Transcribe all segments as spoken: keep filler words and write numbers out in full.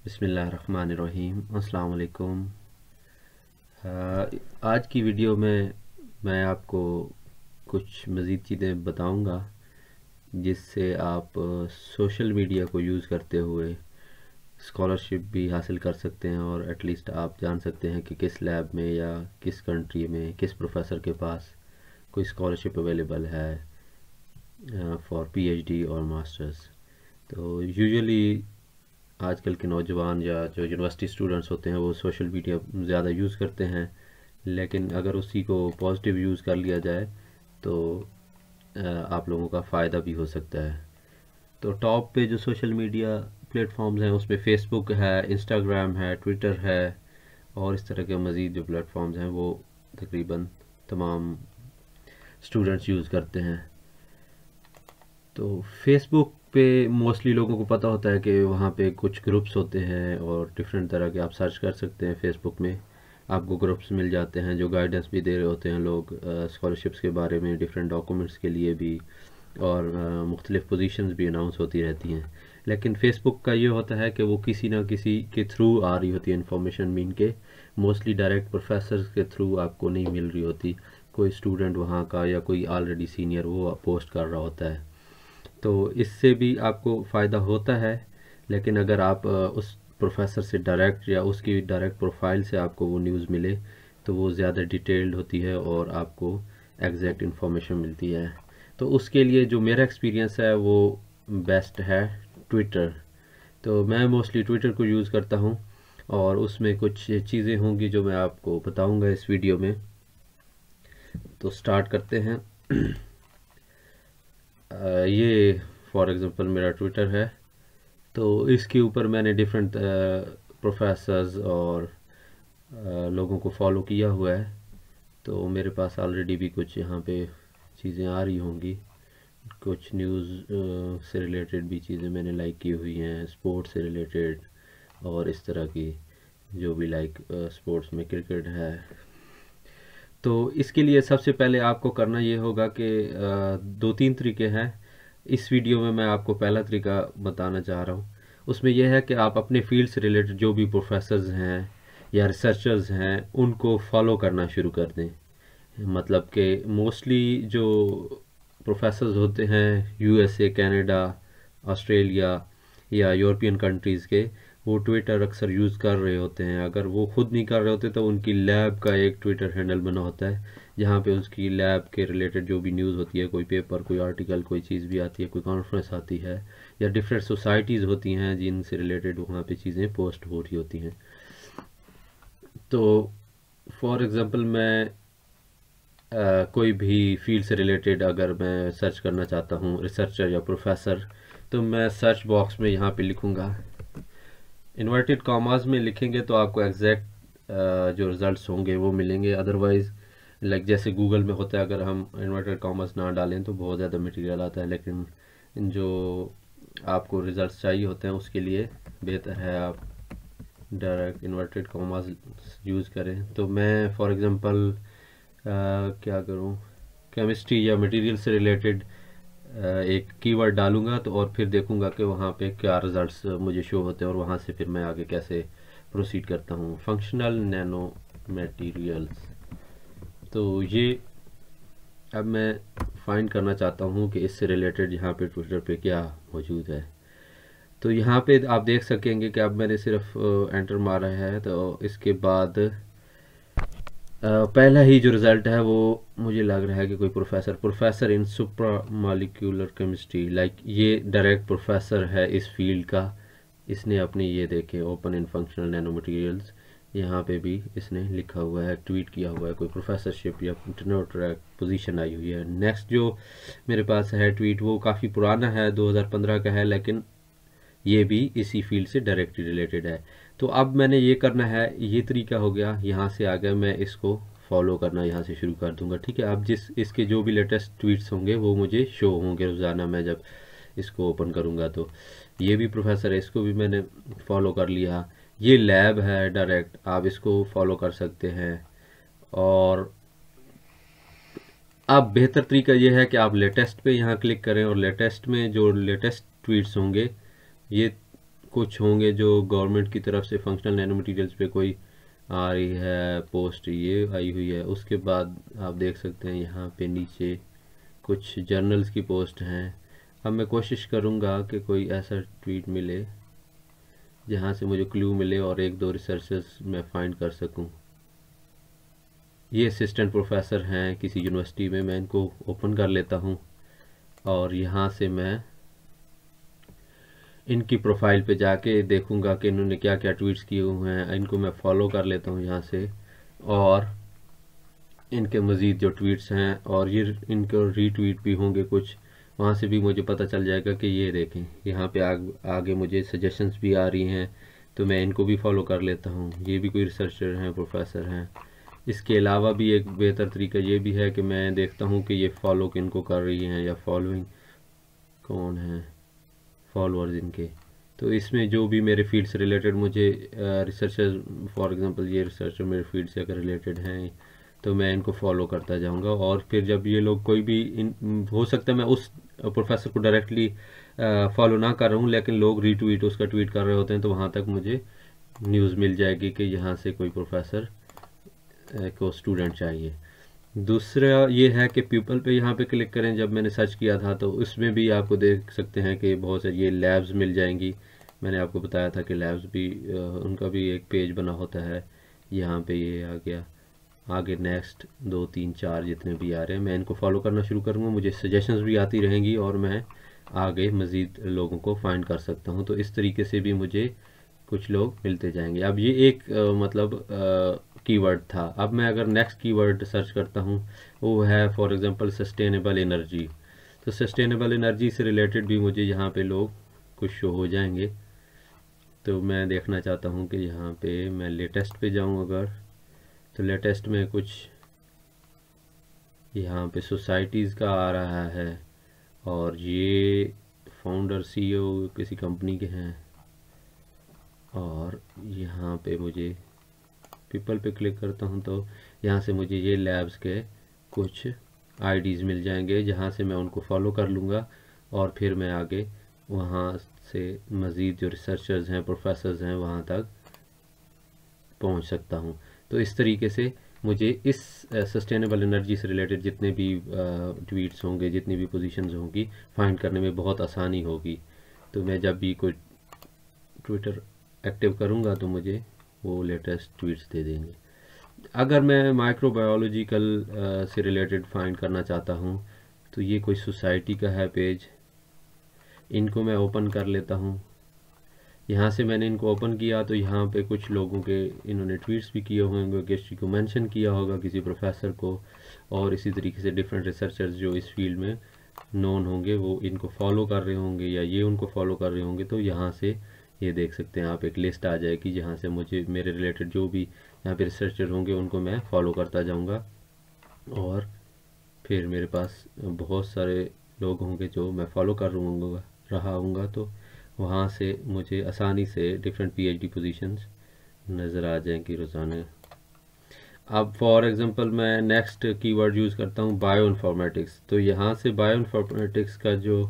बिस्मिल्लाहिर्रहमानिर्रहीम। अस्सलाम वालेकुम। आज की वीडियो में मैं आपको कुछ मज़ीद चीज़ें बताऊंगा जिससे आप सोशल मीडिया को यूज़ करते हुए स्कॉलरशिप भी हासिल कर सकते हैं और एटलीस्ट आप जान सकते हैं कि किस लैब में या किस कंट्री में किस प्रोफेसर के पास कोई स्कॉलरशिप अवेलेबल है फॉर पीएचडी और मास्टर्स। तो यूजुअली आजकल के नौजवान या जो यूनिवर्सिटी स्टूडेंट्स होते हैं वो सोशल मीडिया ज़्यादा यूज़ करते हैं, लेकिन अगर उसी को पॉजिटिव यूज़ कर लिया जाए तो आप लोगों का फ़ायदा भी हो सकता है। तो टॉप पे जो सोशल मीडिया प्लेटफॉर्म्स हैं उसमें फ़ेसबुक है, इंस्टाग्राम है, ट्विटर है और इस तरह के मज़ीद जो प्लेटफॉर्म्स हैं वो तकरीबन तमाम स्टूडेंट्स यूज़ करते हैं। तो फेसबुक पे मोस्टली लोगों को पता होता है कि वहाँ पे कुछ ग्रुप्स होते हैं और डिफरेंट तरह के आप सर्च कर सकते हैं। फेसबुक में आपको ग्रुप्स मिल जाते हैं जो गाइडेंस भी दे रहे होते हैं लोग स्कॉलरशिप्स के बारे में, डिफरेंट डॉक्यूमेंट्स के लिए भी, और मुख्तलिफ पोजीशंस भी अनाउंस होती रहती हैं। लेकिन फेसबुक का ये होता है कि वो किसी ना किसी के थ्रू आ रही होती है इन्फॉर्मेशन, मीन के मोस्टली डायरेक्ट प्रोफेसर्स के थ्रू आपको नहीं मिल रही होती। कोई स्टूडेंट वहाँ का या कोई ऑलरेडी सीनियर वो पोस्ट कर रहा होता है, तो इससे भी आपको फ़ायदा होता है। लेकिन अगर आप उस प्रोफेसर से डायरेक्ट या उसकी डायरेक्ट प्रोफाइल से आपको वो न्यूज़ मिले तो वो ज़्यादा डिटेल्ड होती है और आपको एग्जैक्ट इन्फॉर्मेशन मिलती है। तो उसके लिए जो मेरा एक्सपीरियंस है वो बेस्ट है ट्विटर। तो मैं मोस्टली ट्विटर को यूज़ करता हूँ और उसमें कुछ चीज़ें होंगी जो मैं आपको बताऊँगा इस वीडियो में। तो स्टार्ट करते हैं। Uh, ये फॉर एग्ज़ाम्पल मेरा ट्विटर है, तो इसके ऊपर मैंने डिफरेंट प्रोफेसर्स और uh, लोगों को फॉलो किया हुआ है। तो मेरे पास ऑलरेडी भी कुछ यहाँ पे चीज़ें आ रही होंगी, कुछ न्यूज़ uh, से रिलेटेड भी चीज़ें मैंने लाइक की हुई हैं, स्पोर्ट्स से रिलेटेड और इस तरह की जो भी लाइक स्पोर्ट्स में क्रिकेट है। तो इसके लिए सबसे पहले आपको करना ये होगा कि दो तीन तरीके हैं। इस वीडियो में मैं आपको पहला तरीका बताना चाह रहा हूँ। उसमें यह है कि आप अपने फील्ड से रिलेटेड जो भी प्रोफेसर्स हैं या रिसर्चर्स हैं उनको फॉलो करना शुरू कर दें। मतलब कि मोस्टली जो प्रोफेसर्स होते हैं यूएसए, कनाडा, ऑस्ट्रेलिया या यूरोपियन कंट्रीज़ के, वो ट्विटर अक्सर यूज़ कर रहे होते हैं। अगर वो खुद नहीं कर रहे होते तो उनकी लैब का एक ट्विटर हैंडल बना होता है जहाँ पे उसकी लैब के रिलेटेड जो भी न्यूज़ होती है, कोई पेपर, कोई आर्टिकल, कोई चीज़ भी आती है, कोई कॉन्फ्रेंस आती है या डिफरेंट सोसाइटीज़ होती हैं जिनसे रिलेटेड वहाँ पे चीज़ें पोस्ट हो रही होती हैं। तो फॉर एग्ज़ाम्पल मैं Uh, कोई भी फील्ड से रिलेटेड अगर मैं सर्च करना चाहता हूँ, रिसर्चर या प्रोफेसर, तो मैं सर्च बॉक्स में यहाँ पे लिखूँगा, इन्वर्टेड कॉमास में लिखेंगे तो आपको एग्जैक्ट uh, जो रिज़ल्ट्स होंगे वो मिलेंगे। अदरवाइज़ लाइक जैसे गूगल में होता है, अगर हम इन्वर्टेड कॉमास ना डालें तो बहुत ज़्यादा मटेरियल आता है, लेकिन जो आपको रिज़ल्ट्स चाहिए होते हैं उसके लिए बेहतर है आप डायरेक्ट इन्वर्टेड कॉमास यूज़ करें। तो मैं फॉर एग्ज़ाम्पल Uh, क्या करूं, केमिस्ट्री या मटेरियल से रिलेटेड uh, एक कीवर्ड डालूंगा तो और फिर देखूंगा कि वहाँ पे क्या रिजल्ट्स मुझे शो होते हैं और वहाँ से फिर मैं आगे कैसे प्रोसीड करता हूँ। फंक्शनल नैनो मटेरियल्स, तो ये अब मैं फाइंड करना चाहता हूँ कि इससे रिलेटेड यहाँ पे ट्विटर पे क्या मौजूद है। तो यहाँ पे आप देख सकेंगे कि अब मैंने सिर्फ एंटर मारा है, तो इसके बाद Uh, पहला ही जो रिज़ल्ट है वो मुझे लग रहा है कि कोई professor professor in supramolecular chemistry, like ये डायरेक्ट प्रोफेसर है इस फील्ड का। इसने अपनी ये देखे open in functional nano materials, यहाँ पे भी इसने लिखा हुआ है, ट्वीट किया हुआ है, कोई प्रोफेसरशिप या टेन्योर ट्रैक पोजीशन आई हुई है। नेक्स्ट जो मेरे पास है ट्वीट वो काफ़ी पुराना है, दो हज़ार पंद्रह का है, लेकिन ये भी इसी फील्ड से डायरेक्टली रिलेटेड है। तो अब मैंने ये करना है, ये तरीका हो गया, यहाँ से आगे मैं इसको फॉलो करना यहाँ से शुरू कर दूंगा। ठीक है, अब जिस इसके जो भी लेटेस्ट ट्वीट्स होंगे वो मुझे शो होंगे रोज़ाना, मैं जब इसको ओपन करूँगा। तो ये भी प्रोफेसर है, इसको भी मैंने फॉलो कर लिया। ये लैब है डायरेक्ट, आप इसको फॉलो कर सकते हैं। और अब बेहतर तरीका ये है कि आप लेटेस्ट पे यहाँ क्लिक करें और लेटेस्ट में जो लेटेस्ट ट्वीट्स होंगे ये कुछ होंगे जो गवर्नमेंट की तरफ से फंक्शनल नैनो मटीरियल्स पे कोई आ रही है पोस्ट, ये आई हुई है। उसके बाद आप देख सकते हैं यहाँ पे नीचे कुछ जर्नल्स की पोस्ट हैं। अब मैं कोशिश करूँगा कि कोई ऐसा ट्वीट मिले जहाँ से मुझे क्लू मिले और एक दो रिसर्चर्स मैं फाइंड कर सकूँ। ये असिस्टेंट प्रोफेसर हैं किसी यूनिवर्सिटी में, मैं इनको ओपन कर लेता हूँ और यहाँ से मैं इनकी प्रोफाइल पे जाके देखूंगा कि इन्होंने क्या क्या ट्वीट्स किए हुए हैं। इनको मैं फॉलो कर लेता हूँ यहाँ से, और इनके मज़ीद जो ट्वीट्स हैं और ये इनके रीट्वीट भी होंगे कुछ, वहाँ से भी मुझे पता चल जाएगा कि ये देखें यहाँ पे आग, आगे मुझे सजेशंस भी आ रही हैं, तो मैं इनको भी फॉलो कर लेता हूँ। ये भी कोई रिसर्चर हैं, प्रोफेसर हैं। इसके अलावा भी एक बेहतर तरीका ये भी है कि मैं देखता हूँ कि ये फॉलो किनको कर रही हैं या फॉलोइंग कौन है, फॉलोअर्स इनके। तो इसमें जो भी मेरे फील्ड से रिलेटेड मुझे रिसर्चर, फॉर एग्जांपल ये रिसर्चर मेरे फील्ड से अगर रिलेटेड हैं तो मैं इनको फॉलो करता जाऊंगा। और फिर जब ये लोग कोई भी इन, हो सकता है मैं उस प्रोफेसर को डायरेक्टली फॉलो ना कर रहा हूँ, लेकिन लोग रीट्वीट उसका ट्वीट कर रहे होते हैं, तो वहाँ तक मुझे न्यूज़ मिल जाएगी कि यहाँ से कोई प्रोफेसर को स्टूडेंट चाहिए। दूसरा ये है कि पीपल पे यहाँ पे क्लिक करें। जब मैंने सर्च किया था तो उसमें भी आपको देख सकते हैं कि बहुत सारी ये लैब्स मिल जाएंगी। मैंने आपको बताया था कि लैब्स भी उनका भी एक पेज बना होता है। यहाँ पे ये आ गया, आगे नेक्स्ट दो तीन चार जितने भी आ रहे हैं मैं इनको फॉलो करना शुरू करूँगा। मुझे सजेशंस भी आती रहेंगी और मैं आगे मज़ीद लोगों को फाइंड कर सकता हूँ। तो इस तरीके से भी मुझे कुछ लोग मिलते जाएंगे। अब ये एक आ, मतलब कीवर्ड था। अब मैं अगर नेक्स्ट कीवर्ड सर्च करता हूँ, वो है फॉर एग्जांपल सस्टेनेबल एनर्जी। तो सस्टेनेबल एनर्जी से रिलेटेड भी मुझे यहाँ पे लोग कुछ शो हो जाएंगे। तो मैं देखना चाहता हूँ कि यहाँ पे मैं लेटेस्ट पे जाऊँ अगर, तो लेटेस्ट में कुछ यहाँ पे सोसाइटीज़ का आ रहा है और ये फाउंडर सीईओ किसी कंपनी के हैं। और यहाँ पे मुझे पीपल पे क्लिक करता हूँ तो यहाँ से मुझे ये लैब्स के कुछ आईडीज़ मिल जाएंगे, जहाँ से मैं उनको फॉलो कर लूँगा और फिर मैं आगे वहाँ से मज़ीद जो रिसर्चर्स हैं, प्रोफेसर्स हैं, वहाँ तक पहुँच सकता हूँ। तो इस तरीके से मुझे इस सस्टेनेबल एनर्जी से रिलेटेड जितने भी ट्वीट्स होंगे, जितनी भी पोजीशंस होंगी, फाइंड करने में बहुत आसानी होगी। तो मैं जब भी कोई ट्विटर एक्टिव करूँगा तो मुझे वो लेटेस्ट ट्वीट्स दे देंगे। अगर मैं माइक्रोबायोलॉजिकल से रिलेटेड फाइंड करना चाहता हूँ तो ये कोई सोसाइटी का है पेज, इनको मैं ओपन कर लेता हूँ। यहाँ से मैंने इनको ओपन किया तो यहाँ पे कुछ लोगों के इन्होंने ट्वीट्स भी किए होंगे, किसी को मेंशन किया होगा, किसी प्रोफेसर को, और इसी तरीके से डिफरेंट रिसर्चर्स जो इस फील्ड में नोन होंगे वो इनको फॉलो कर रहे होंगे या ये उनको फॉलो कर रहे होंगे। तो यहाँ से ये देख सकते हैं आप, एक लिस्ट आ जाएगी जहाँ से मुझे मेरे रिलेटेड जो भी यहाँ पे रिसर्चर होंगे उनको मैं फॉलो करता जाऊँगा और फिर मेरे पास बहुत सारे लोग होंगे जो मैं फॉलो कर रहूँगा रहा हूँगा तो वहाँ से मुझे आसानी से डिफरेंट पीएचडी पोजीशंस नज़र आ जाएंगी रोज़ाना। अब फॉर एग्जांपल मैं नेक्स्ट कीवर्ड यूज़ करता हूँ बायो इन्फॉर्मेटिक्स। तो यहाँ से बायो इन्फॉर्मेटिक्स का जो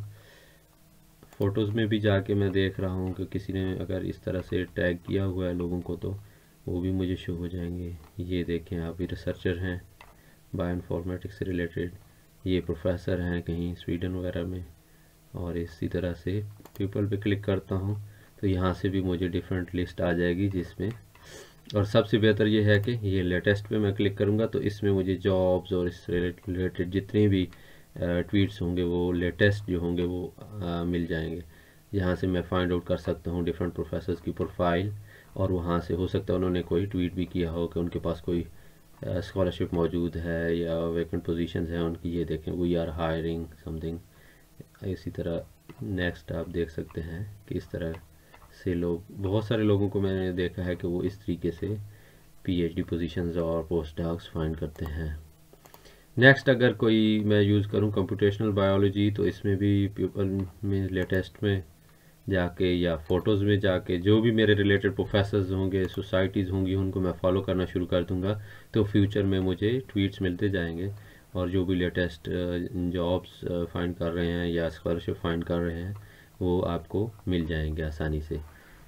फ़ोटोज़ में भी जाके मैं देख रहा हूँ कि किसी ने अगर इस तरह से टैग किया हुआ है लोगों को तो वो भी मुझे शो हो जाएंगे। ये देखें आप, ये रिसर्चर हैं बायो इन्फॉर्मेटिक्स से रिलेटेड, ये प्रोफेसर हैं कहीं स्वीडन वगैरह में। और इसी तरह से पीपल पे क्लिक करता हूँ तो यहाँ से भी मुझे डिफरेंट लिस्ट आ जाएगी जिसमें, और सबसे बेहतर ये है कि ये लेटेस्ट पे मैं क्लिक करूँगा तो इसमें मुझे जॉब्स और इस रिलेटेड जितने भी ट्वीट्स होंगे वो लेटेस्ट जो होंगे वो आ, मिल जाएंगे। यहाँ से मैं फाइंड आउट कर सकता हूँ डिफरेंट प्रोफेसर्स की प्रोफाइल, और वहाँ से हो सकता है उन्होंने कोई ट्वीट भी किया हो कि उनके पास कोई स्कॉलरशिप मौजूद है या वैकेंट पोजीशंस हैं उनकी। ये देखें, वी आर हायरिंग समथिंग। इसी तरह नेक्स्ट आप देख सकते हैं कि इस तरह से लोग, बहुत सारे लोगों को मैंने देखा है कि वो इस तरीके से पीएचडी पोजीशंस और पोस्ट डॉक्स फाइंड करते हैं। नेक्स्ट अगर कोई मैं यूज़ करूं कंप्यूटेशनल बायोलॉजी, तो इसमें भी पीपल में लेटेस्ट में जाके या फ़ोटोज़ में जाके जो भी मेरे रिलेटेड प्रोफेसर्स होंगे, सोसाइटीज़ होंगी, उनको मैं फॉलो करना शुरू कर दूंगा। तो फ्यूचर में मुझे ट्वीट्स मिलते जाएंगे और जो भी लेटेस्ट जॉब्स फाइंड कर रहे हैं या स्कॉलरशिप फाइंड कर रहे हैं वो आपको मिल जाएंगे आसानी से।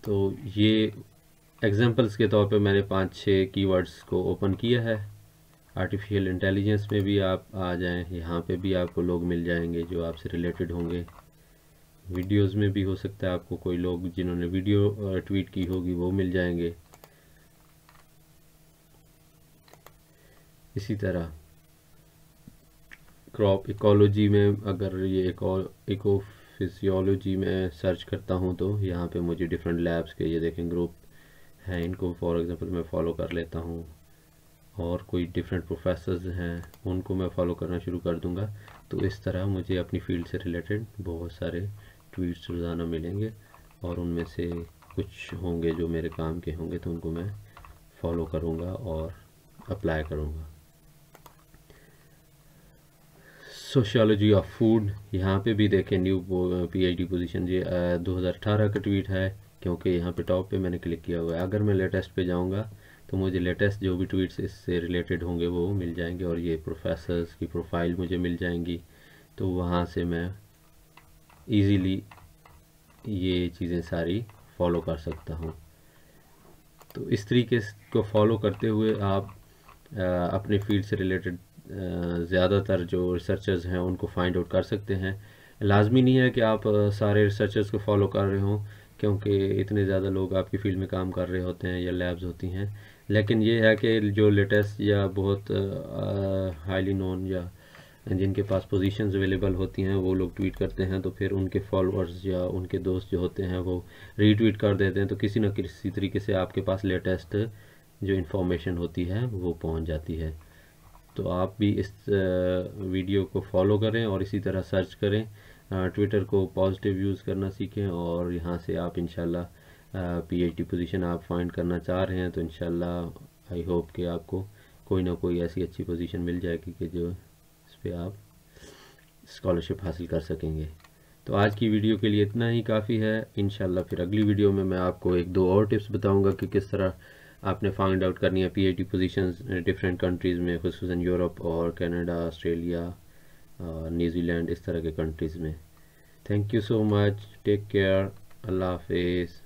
तो ये एग्जांपल्स के तौर पे मैंने पाँच छः कीवर्ड्स को ओपन किया है। आर्टिफिशियल इंटेलिजेंस में भी आप आ जाएं, यहाँ पे भी आपको लोग मिल जाएंगे जो आपसे रिलेटेड होंगे। वीडियोस में भी हो सकता है आपको कोई लोग जिन्होंने वीडियो ट्वीट की होगी वो मिल जाएंगे। इसी तरह क्रॉप इकोलॉजी में अगर ये इको इको फिजियोलॉजी में सर्च करता हूँ तो यहाँ पे मुझे डिफरेंट लैब्स के ये देखें ग्रुप हैं, इनको फॉर एग्जांपल मैं फॉलो कर लेता हूँ। और कोई डिफरेंट प्रोफेसर्स हैं उनको मैं फॉलो करना शुरू कर दूँगा। तो इस तरह मुझे अपनी फील्ड से रिलेटेड बहुत सारे ट्वीट्स रोज़ाना मिलेंगे और उनमें से कुछ होंगे जो मेरे काम के होंगे तो उनको मैं फॉलो करूँगा और अप्लाई करूँगा। सोशियोलॉजी ऑफ फूड, यहाँ पे भी देखें न्यू पीएचडी पोजीशन, ये दो हज़ार अठारह का ट्वीट है क्योंकि यहाँ पे टॉप पे मैंने क्लिक किया हुआ है। अगर मैं लेटेस्ट पे जाऊँगा तो मुझे लेटेस्ट जो भी ट्वीट्स इससे रिलेटेड होंगे वो मिल जाएंगे और ये प्रोफेसर्स की प्रोफाइल मुझे मिल जाएंगी। तो वहाँ से मैं इजीली ये चीज़ें सारी फॉलो कर सकता हूँ। तो इस तरीके को फॉलो करते हुए आप आ, अपने फील्ड से रिलेटेड ज़्यादातर जो रिसर्चर्स हैं उनको फाइंड आउट कर सकते हैं। लाजमी नहीं है कि आप आ, सारे रिसर्चर्स को फॉलो कर रहे हों क्योंकि इतने ज़्यादा लोग आपकी फील्ड में काम कर रहे होते हैं या लैब्स होती हैं, लेकिन ये है कि जो लेटेस्ट या बहुत हाईली नोन या जिनके पास पोजीशंस अवेलेबल होती हैं वो लोग ट्वीट करते हैं तो फिर उनके फॉलोअर्स या उनके दोस्त जो होते हैं वो रीट्वीट कर देते हैं, तो किसी न किसी तरीके से आपके पास लेटेस्ट जो इन्फॉर्मेशन होती है वो पहुंच जाती है। तो आप भी इस वीडियो को फॉलो करें और इसी तरह सर्च करें, ट्विटर को पॉजिटिव यूज़ करना सीखें और यहाँ से आप इंशाल्लाह पीएचडी पोजीशन आप फाइंड करना चाह रहे हैं तो इंशाल्लाह आई होप कि आपको कोई ना कोई ऐसी अच्छी पोजीशन मिल जाएगी कि जो इस पर आप स्कॉलरशिप हासिल कर सकेंगे। तो आज की वीडियो के लिए इतना ही काफ़ी है। इंशाल्लाह फिर अगली वीडियो में मैं आपको एक दो और टिप्स बताऊंगा कि किस तरह आपने फाइंड आउट करनी है पीएचडी पोजीशंस डिफरेंट कंट्रीज़ में, खुसूसन यूरोप और कनाडा, ऑस्ट्रेलिया, न्यूजीलैंड, इस तरह के कंट्रीज़ में। Thank you so much, take care, अल्लाह हाफिज़।